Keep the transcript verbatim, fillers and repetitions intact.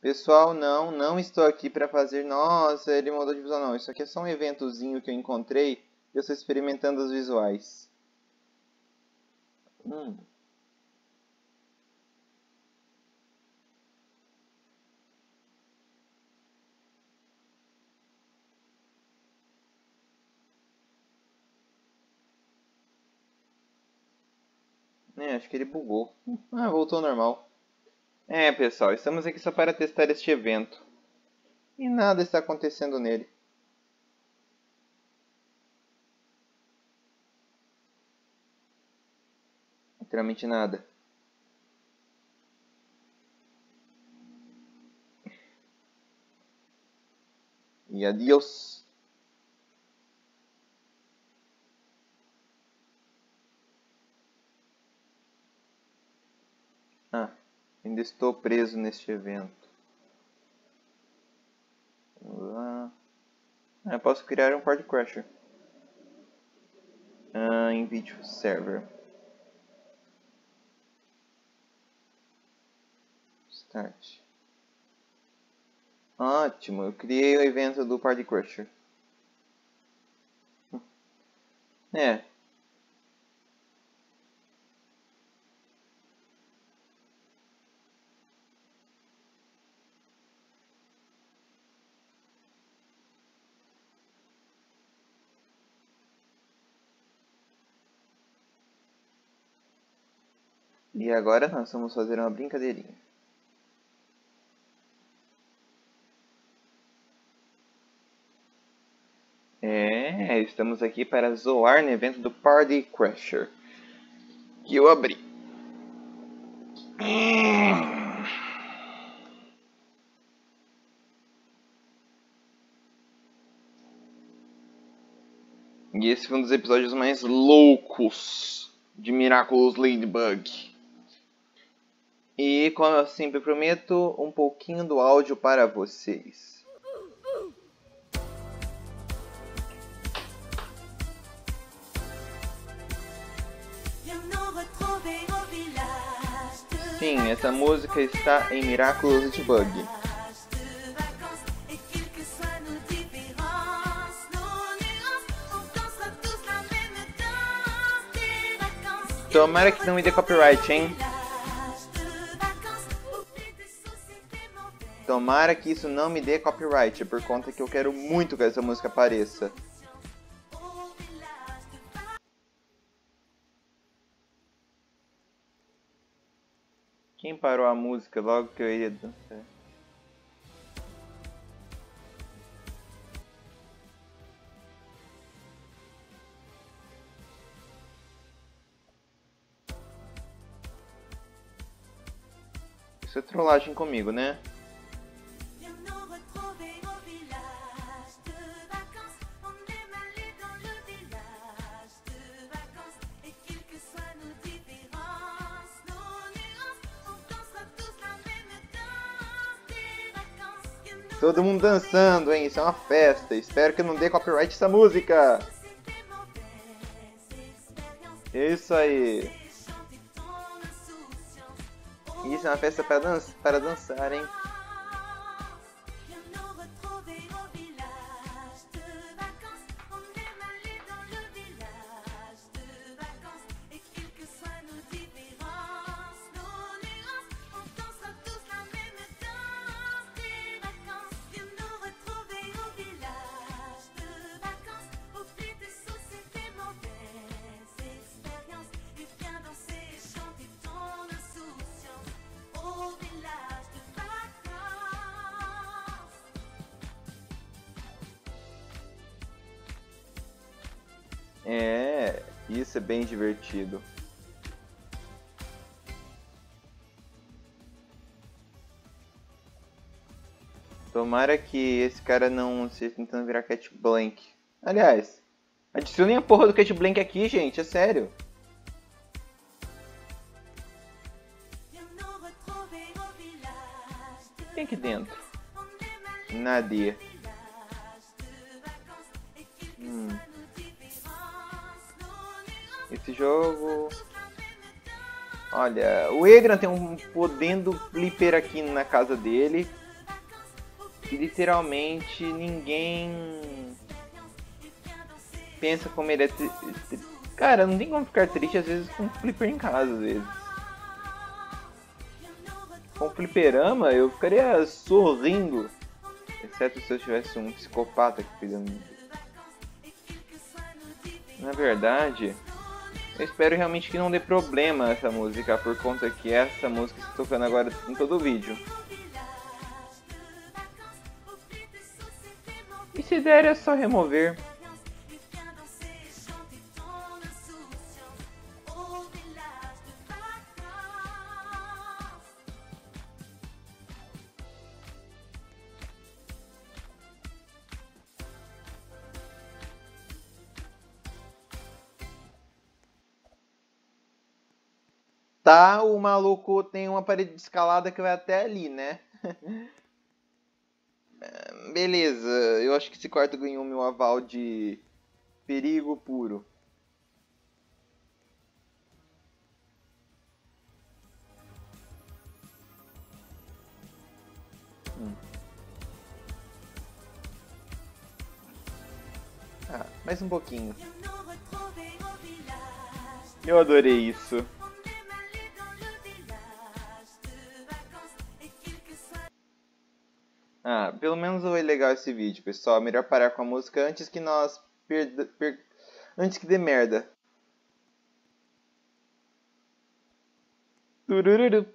Pessoal, não, não estou aqui para fazer... Nossa, ele mudou de visual, não. Isso aqui é só um eventozinho que eu encontrei e eu estou experimentando os visuais. Hum. É, acho que ele bugou. Ah, voltou ao normal. É, pessoal, estamos aqui só para testar este evento. E nada está acontecendo nele. Literalmente nada. E adiós. Ah, ainda estou preso neste evento. Vamos lá. Ah, eu posso criar um Party Crasher. Ah, em vídeo server. Start. Ótimo, eu criei o evento do Party Crasher. É. E agora nós vamos fazer uma brincadeirinha. É, estamos aqui para zoar no evento do Party Crasher. Que eu abri. E esse foi um dos episódios mais loucos de Miraculous Ladybug. E, como eu sempre prometo, um pouquinho do áudio para vocês. Sim, essa música está em Miraculous Ladybug. Tomara que não me dê copyright, hein? Tomara que isso não me dê copyright, por conta que eu quero muito que essa música apareça. Quem parou a música logo que eu ia dançar? Isso é trollagem comigo, né? Todo mundo dançando, hein? Isso é uma festa. Espero que não dê copyright essa música. Isso aí. Isso é uma festa para, dan para dançar, hein? É, isso é bem divertido. Tomara que esse cara não esteja tentando virar Cat Blank. Aliás, adicionem a porra do Cat Blank aqui, gente, é sério. Tem aqui dentro. Nadia. Hum. Esse jogo... Olha, o Egran tem um podendo flipper aqui na casa dele. E literalmente ninguém pensa como ele é tri... Cara, não tem como ficar triste às vezes com um flipper em casa, às vezes. Com um fliperama eu ficaria sorrindo. Exceto se eu tivesse um psicopata aqui cuidando. Na verdade, eu espero realmente que não dê problema essa música, por conta que essa música está tocando agora em todo o vídeo. E se der é só remover. Tá, o maluco tem uma parede de escalada que vai até ali, né? Beleza, eu acho que esse quarto ganhou meu aval de perigo puro. Hum. Ah, mais um pouquinho. Eu adorei isso. Ah, pelo menos foi legal esse vídeo, pessoal. Melhor parar com a música antes que nós perda, per... antes que dê merda. Turururu.